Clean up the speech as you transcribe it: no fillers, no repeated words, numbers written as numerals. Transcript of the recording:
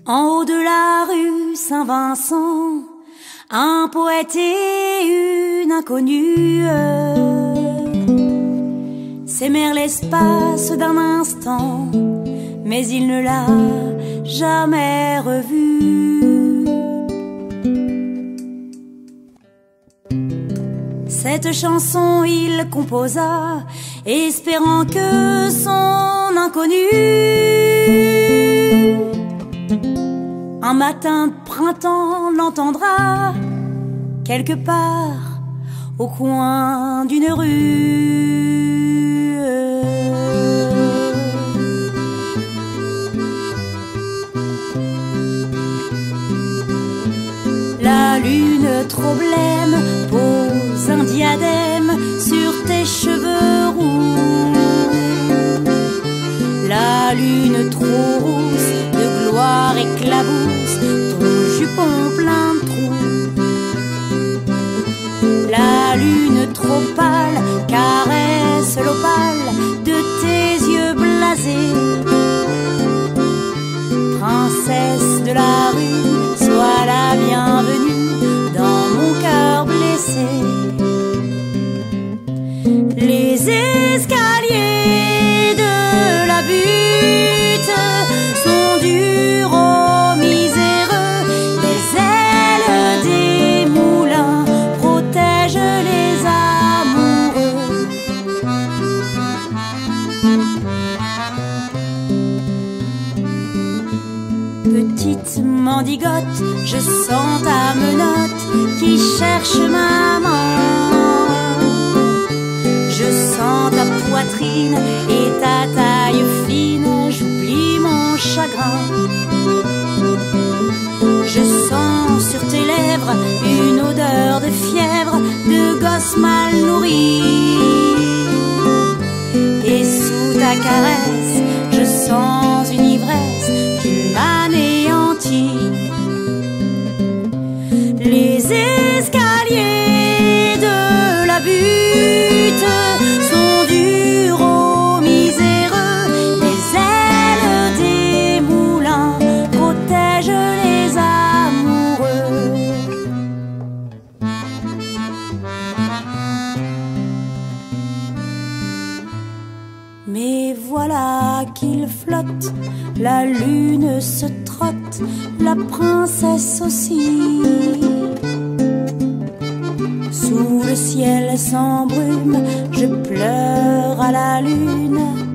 En haut de la rue Saint-Vincent, un poète et une inconnue s'aimèrent l'espace d'un instant, mais il ne l'a jamais revue. Cette chanson il composa, espérant que son inconnue un matin de printemps l'entendra quelque part au coin d'une rue. La lune trop blême pose un diadème sur tes cheveux roux. La lune trop rousse de gloire éclabousse ton jupon plein de trous. La lune trop pâle caresse l'opale de tes yeux blasés. Princesse de la rue, sois la bienvenue dans mon cœur blessé. Les escaliers de la butte sont durs aux miséreux. Les ailes des moulins protègent les amoureux. Petite mendigote, je sens ta menotte qui cherche maman. Je sens ta poitrine et ta taille fine, j'oublie mon chagrin. Je sens sur tes lèvres une odeur de fièvre, de gosse mal nourri. Et sous ta caresse, je sens une ivresse qui m'anéantit. Les escaliers de la butte sont durs aux miséreux. Les ailes des moulins protègent les amoureux. Mais voilà qu'il flotte, la lune se trotte, la princesse aussi. Sous le ciel sans brume, je pleure à la lune.